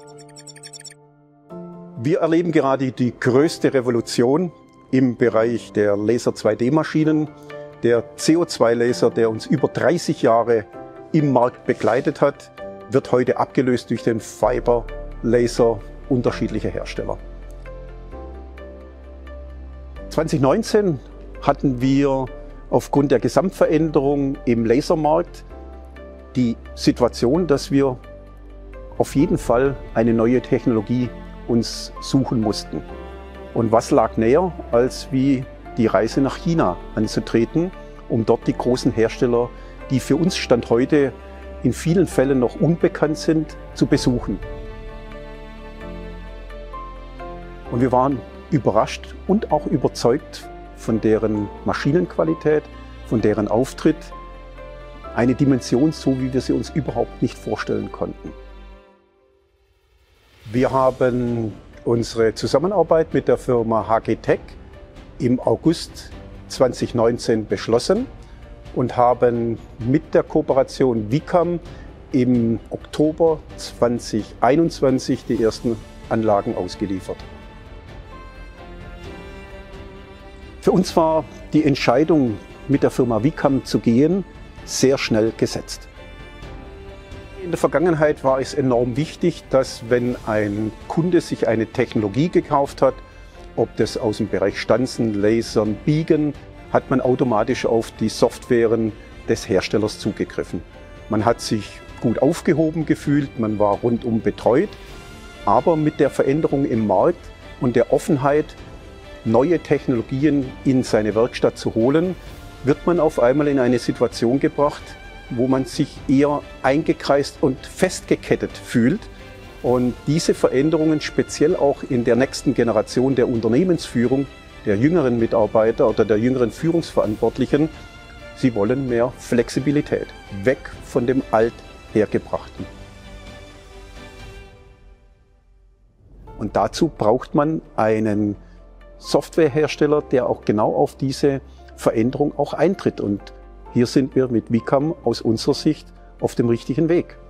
Wir erleben gerade die größte Revolution im Bereich der Laser-2D-Maschinen. Der CO2-Laser, der uns über 30 Jahre im Markt begleitet hat, wird heute abgelöst durch den Fiber-Laser unterschiedlicher Hersteller. 2019 hatten wir aufgrund der Gesamtveränderung im Lasermarkt die Situation, dass wir auf jeden Fall eine neue Technologie uns suchen mussten. Und was lag näher, als wie die Reise nach China anzutreten, um dort die großen Hersteller, die für uns Stand heute in vielen Fällen noch unbekannt sind, zu besuchen. Und wir waren überrascht und auch überzeugt von deren Maschinenqualität, von deren Auftritt, eine Dimension, so wie wir sie uns überhaupt nicht vorstellen konnten. Wir haben unsere Zusammenarbeit mit der Firma HG Tech im August 2019 beschlossen und haben mit der Kooperation WICAM im Oktober 2021 die ersten Anlagen ausgeliefert. Für uns war die Entscheidung, mit der Firma WICAM zu gehen, sehr schnell gesetzt. In der Vergangenheit war es enorm wichtig, dass wenn ein Kunde sich eine Technologie gekauft hat, ob das aus dem Bereich Stanzen, Lasern, Biegen, hat man automatisch auf die Softwaren des Herstellers zugegriffen. Man hat sich gut aufgehoben gefühlt, man war rundum betreut, aber mit der Veränderung im Markt und der Offenheit, neue Technologien in seine Werkstatt zu holen, wird man auf einmal in eine Situation gebracht, wo man sich eher eingekreist und festgekettet fühlt. Und diese Veränderungen, speziell auch in der nächsten Generation der Unternehmensführung, der jüngeren Mitarbeiter oder der jüngeren Führungsverantwortlichen, sie wollen mehr Flexibilität, weg von dem Althergebrachten. Und dazu braucht man einen Softwarehersteller, der auch genau auf diese Veränderung auch eintritt. Und hier sind wir mit WICAM aus unserer Sicht auf dem richtigen Weg.